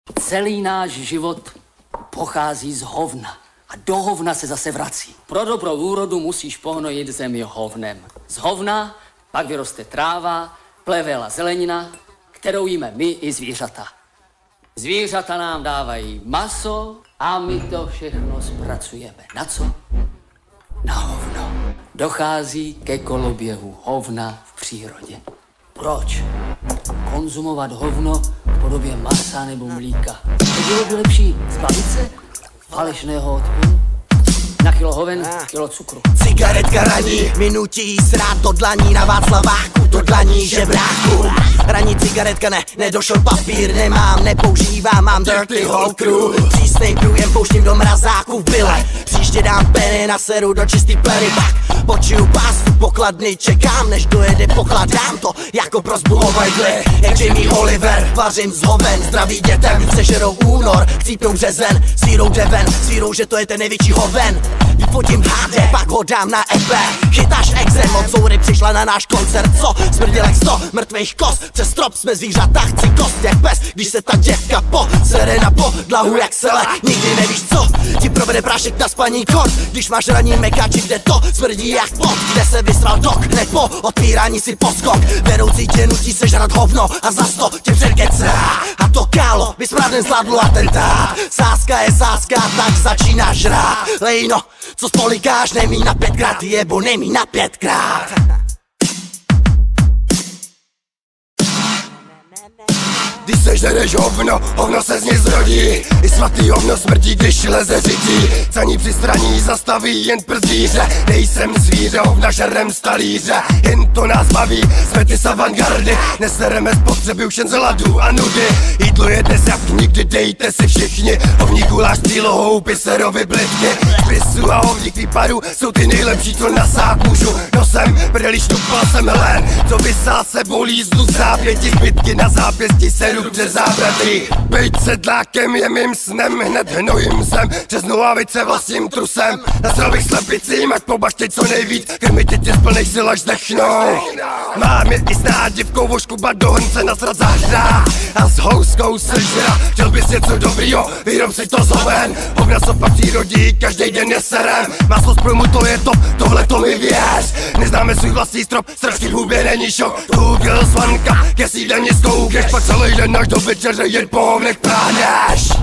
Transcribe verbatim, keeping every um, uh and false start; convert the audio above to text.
Celý náš život pochází z hovna a do hovna se zase vrací. Pro dobrou úrodu musíš pohnojit zemi hovnem. Z hovna pak vyroste tráva, plevel a zelenina, kterou jíme my i zvířata. Zvířata nám dávají maso a my to všechno zpracujeme. Na co? Na hovno. Dochází ke koloběhu hovna v přírodě. Proč? Konzumovat hovno v podobě masa nebo mlíka. Bylo by lepší zbavit se falešného odporu. Na kilo hoven, kilo cukru. Cigaretka raní, mi nutí srát do dlaní na Václaváku, do dlaní žebráku. Raní cigaretka ne, nedošel papír, nemám, nepoužívám, mám dirty whole crew. Přísnej průjem pouštím do mrazáku v byle. Příště dám peny na seru do čistý pleny, pak počiju pásu pokladny, čekám než dojede poklad, dám to jako prosbu hovajdly. Jak Jamie Oliver, vařím z hoven, zdraví dětem, sežerou únor, chcípnou březen, s vírou deven, s vírou, že to je ten největší hoven. Vyfotím há dé, pak ho dám na é pé. Chytáš exem, od soury přišla na náš koncert, co? Smrdil jak sto mrtvých kost, přes strop jsme zvířata, chci kost jak pes. Když se ta děvka po sere na podlahu jak sele, nikdy nevíš co ti provede prášek na spaní kor. Když máš raní mekáči, kde to smrdí jak pot, kde se vysral dok, nepo otvírání si poskok. Vedoucí tě nutí sežrat hovno a za sto tě předkecá. A to kálo by správně zvládlo atentát. Sázka je sázka, tak začíná žrát. Lejno, co spolikáš, nemí na pětkrát, jebo nemí na pětkrát. Když sežereš hovno, hovno se z něj zrodí. I svatý hovno smrdí, když leze řití. Caní při straní zastaví jen przdíře. Nejsem zvíře, hovna žerem stalíře. Jen to nás baví, jsme ty z avantgardy. Nesereme spotřeby už jen z hladu a nudy. Jídlo je dnes jak nikdy, dejte si všichni. Hovní guláš, cílohou, piserovy blitky. Pisu a hovních výpadů jsou ty nejlepší, co nasát můžu. Nosem, prdeli štupal jsem hlen. Co vysál sebou líznu zápěti, zbytky na zápěstí se dobře zábratý. Bejt sedlákem je mým snem, hned hnojím zem, přes nohavice vlastním trusem. Nasral bych slepicím, ať po baště co nejvíc, krmit tě z plných sil až zdechnou. Mám je i s nádivkou voškubat do hrnce nasrat zahřá a s houskou sežra. Chtěl bys něco dobrýho, vyrob si to z hoven. Hovna co pak přírodí, každý den je serem. Máslo z prumu to je top, tohle to mi věř. Neznáme svůj vlastní strop, strašky v hubě není šok. Google svanka, ke sídlení zkoukneš, pak celý den až do večeře jen po hovnech práhneš.